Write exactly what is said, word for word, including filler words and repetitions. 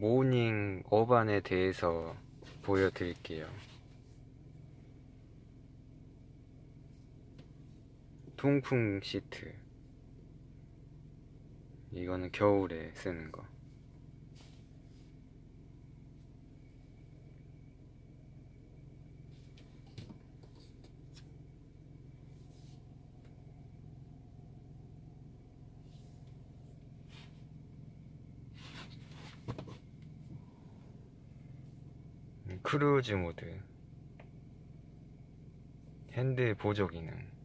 모닝 어반에 대해서 보여드릴게요. 통풍 시트, 이거는 겨울에 쓰는 거. 크루즈 모드, 핸드 보조 기능.